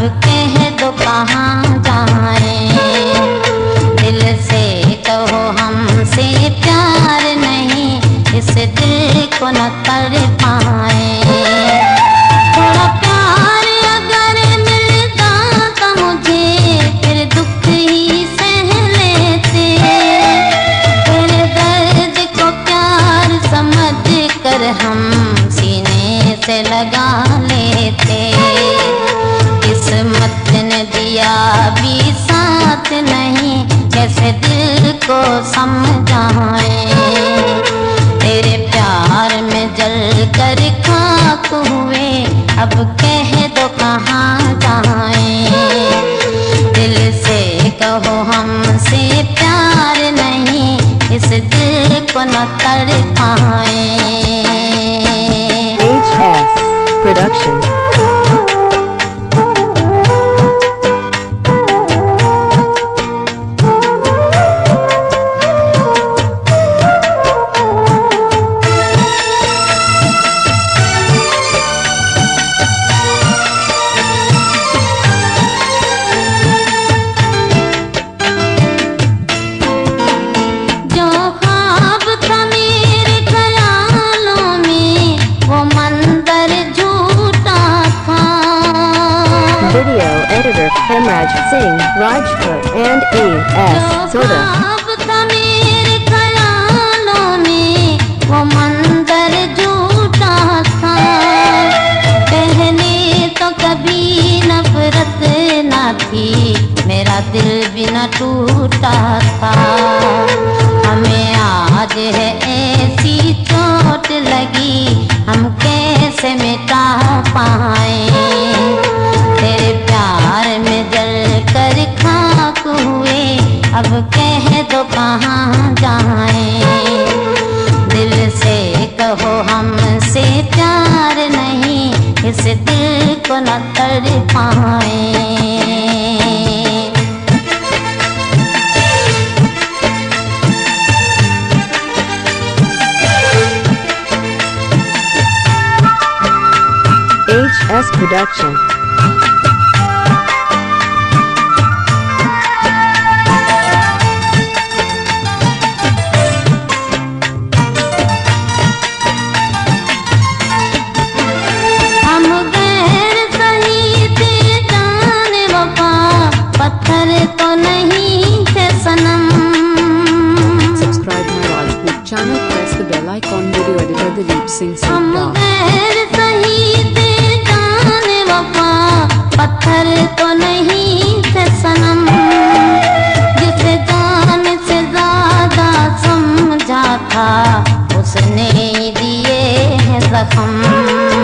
कह दो कहाँ जाएं। दिल से कहो हमसे प्यार नहीं, इस दिल को न कर पाए। थोड़ा प्यार अगर मिलता तो मुझे फिर दुख ही सह लेते। तेरे दर्द को प्यार समझ कर हम सीने से लगा लेते। किस्मत ने दिया भी साथ नहीं, कैसे दिल को समझाएं। तेरे प्यार में जल कर खाक हुए, अब कह दो कहाँ जाएं। दिल से कहो हमसे प्यार नहीं, इस दिल को न कर पाए। HS Production. Video editor Hemraj Singh Rajput and E.S. Soda. मेरे ख्यालों में वो मंजर झूठा था। पहले तो कभी नफरत ना थी, मेरा दिल भी न टूटा था। हमें आज है ऐसी चोट लगी, हम कैसे मिटा पाए। तेरे प्यार में जल कर खाक हुए, अब कह दो कहाँ जाएं। दिल से कहो हमसे प्यार नहीं, इस दिल को न कर पाए। HS Production. पत्थर तो नहीं थे सनम। Subscribe my Rajput channel, press the bell icon. Video editor Dilip Singh हम Singh. गैर सही थे जाने वफा, पत्थर तो नहीं थे सनम। जिसे जान से ज्यादा समझा था, उसने ही दिए हैं जख्म।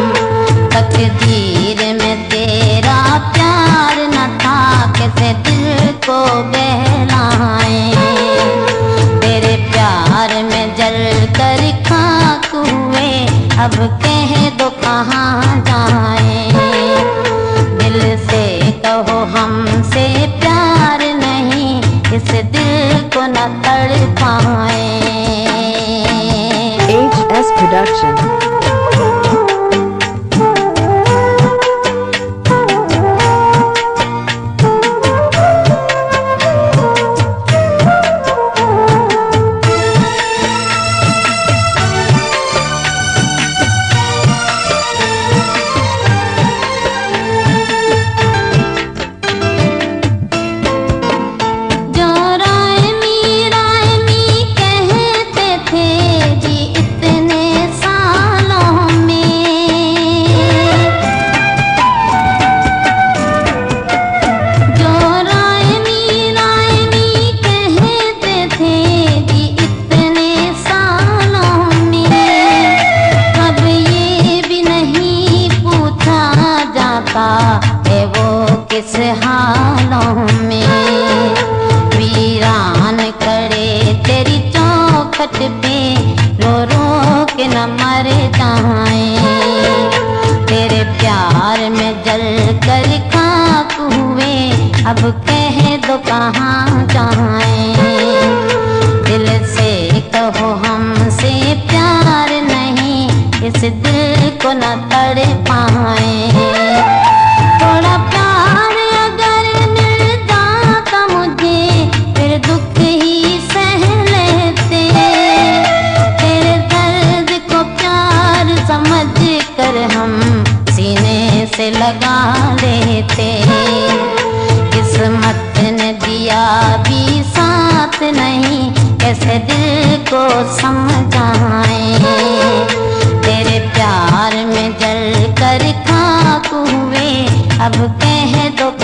तकदीर में तेरा प्यार न था, कैसे दिल को बहलाएं। तेरे प्यार में जल कर खाक हुए, अब कह दो कहाँ जाएं। दिल से कहो हमसे प्यार नहीं, इस दिल को न तड़ पाए। HS Production. है वो किस हालों में। वीरान खड़े तेरी चौखट पे, रो रो के न मर जाएं। तेरे प्यार में जल कर खाक हुए, अब कह दो कहाँ जाएं। दिल से कहो हमसे प्यार नहीं, इस दिल को न तड़ पाए। थोड़ा प्यार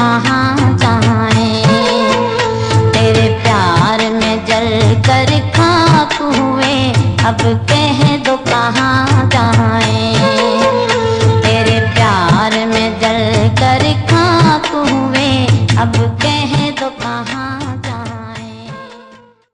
कहाँ जाएं। तेरे प्यार में जल कर खाक हुए, अब कह दो कहाँ जाएं। तेरे प्यार में जल कर खाक हुए, अब कह